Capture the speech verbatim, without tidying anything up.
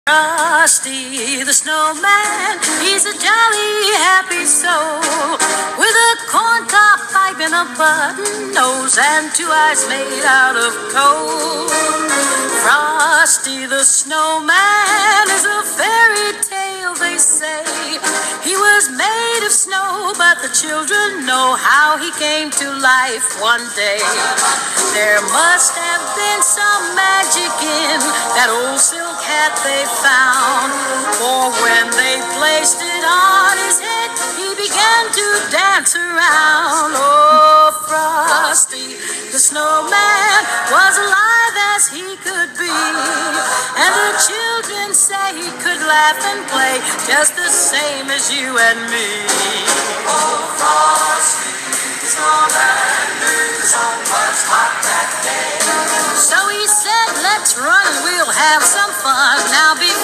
Frosty the snowman, he's a jolly happy soul, with a corncob pipe and a button nose and two eyes made out of coal. Frosty the snowman is a fairy tale, they say. He was made of snow, but the children know how he came to life one day. There must have been some magic in that old silk hat they found, for when they placed it on his head, he began to dance around. Oh, Frosty the snowman was alive as he could be, and the children say he could laugh and play just the same as you and me. Oh, Frosty the snowman knew the sun was hot that day, so he said, let's run and we'll have some fun. Now be